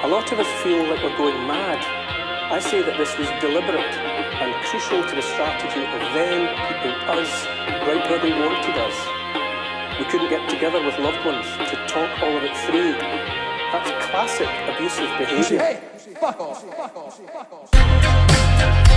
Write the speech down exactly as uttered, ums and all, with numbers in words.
A lot of us feel like we're going mad. I say that this was deliberate and crucial to the strategy of them keeping us right where they wanted us. We couldn't get together with loved ones to talk all of it through. That's classic abusive behaviour. Hey, fuck off, fuck off, fuck off.